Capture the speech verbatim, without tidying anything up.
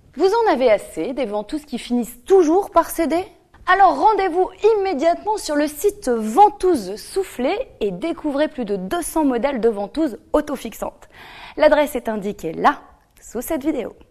Vous en avez assez des ventouses qui finissent toujours par céder? Alors rendez-vous immédiatement sur le site Ventouse Soufflée et découvrez plus de deux cents modèles de ventouses autofixantes. L'adresse est indiquée là, sous cette vidéo.